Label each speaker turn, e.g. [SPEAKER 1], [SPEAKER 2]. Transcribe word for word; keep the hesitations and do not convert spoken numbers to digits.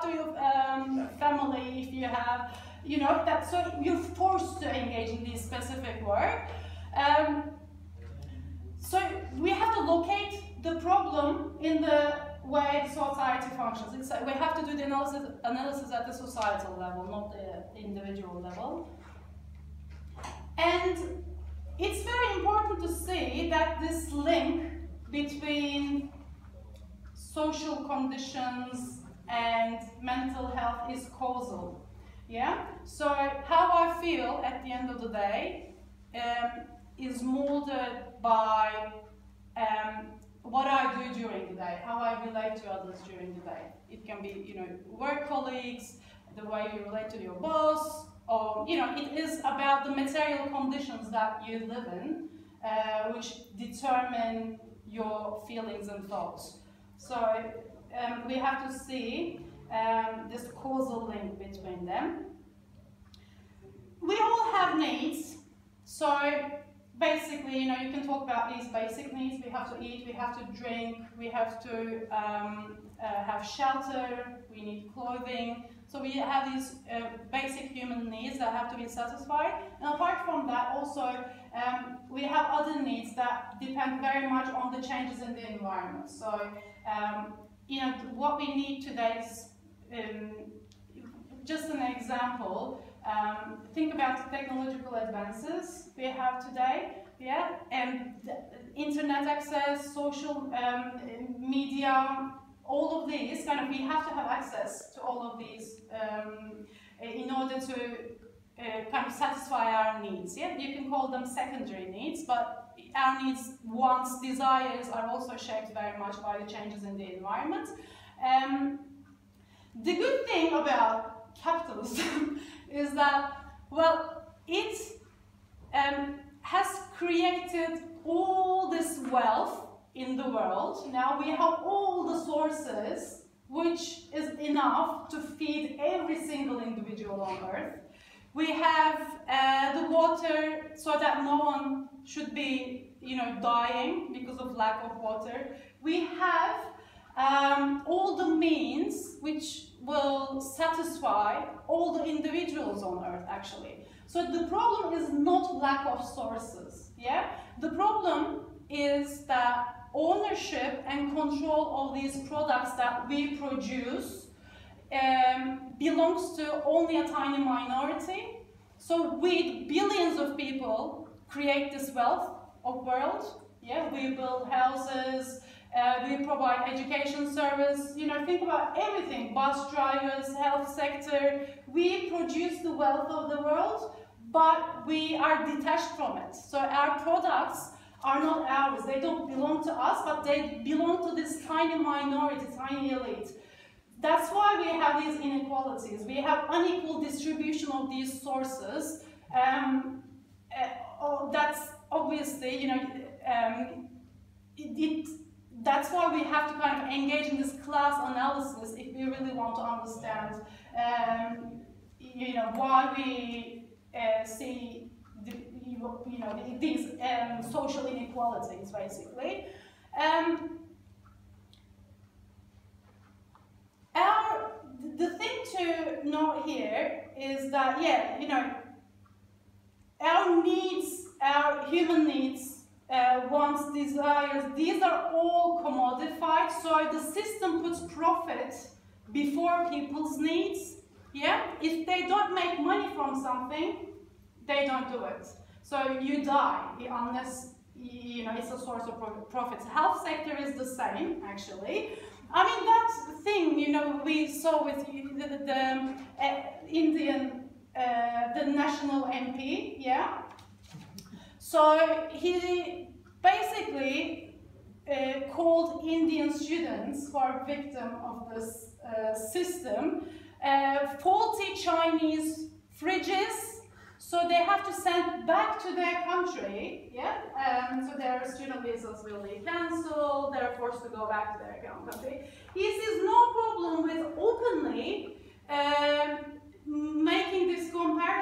[SPEAKER 1] to your um, family if you have, you know, that, so you're forced to engage in this specific work. Um, so we have to locate the problem in the way society functions. It's like we have to do the analysis, analysis at the societal level, not the individual level. And it's very important to see that this link between social conditions and mental health is causal. Yeah? So how I feel at the end of the day um, is molded by um, what I do during the day, how I relate to others during the day. It can be, you know, work colleagues, the way you relate to your boss, or, you know, it is about the material conditions that you live in, uh, which determine your feelings and thoughts. So um, we have to see um, this causal link between them. We all have needs, so basically, you know, you can talk about these basic needs. We have to eat, we have to drink, we have to um, uh, have shelter, we need clothing. So we have these uh, basic human needs that have to be satisfied. And apart from that, also, um, we have other needs that depend very much on the changes in the environment. So, um, you know, what we need today is, um, just an example, um, think about the technological advances we have today, yeah, and internet access, social um, media, all of these, kind of, we have to have access to all of these um, in order to uh, kind of satisfy our needs. Yeah, you can call them secondary needs, but our needs, wants, desires are also shaped very much by the changes in the environment. Um, the good thing about capitalism is that, well, it um, has created all this wealth in the world. Now we have all the sources, which is enough to feed every single individual on Earth. We have uh, the water so that no one should be, you know, dying because of lack of water. We have um, all the means which will satisfy all the individuals on Earth, actually. So the problem is not lack of sources, yeah? The problem is that ownership and control of these products that we produce um, belongs to only a tiny minority. So we, billions of people, create this wealth of world. Yeah, we build houses, uh, we provide education service, you know, think about everything, bus drivers, health sector. We produce the wealth of the world, but we are detached from it. So our products are not ours. They don't belong to us, but they belong to this tiny minority, tiny elite. That's why we have these inequalities. We have unequal distribution of these sources. Um, uh, oh, that's obviously, you know, um, it, it, that's why we have to kind of engage in this class analysis if we really want to understand, um, you know, why we uh, see the, you know, these um, social inequalities, basically. Um, our, the thing to note here is that, yeah, you know, our needs, our human needs, uh, wants, desires, these are all commodified, so the system puts profit before people's needs, yeah? If they don't make money from something, they don't do it. So you die unless, you know, it's a source of profits. Health sector is the same, actually. I mean, that thing, you know, we saw with the, the, the uh, Indian, uh, the national M P, yeah? So he basically uh, called Indian students who are victim of this uh, system uh, faulty Chinese fridges. So they have to send back to their country, yeah? Um, so their student visas will be cancelled, they're forced to go back to their country. He sees no problem with openly um, making this comparison.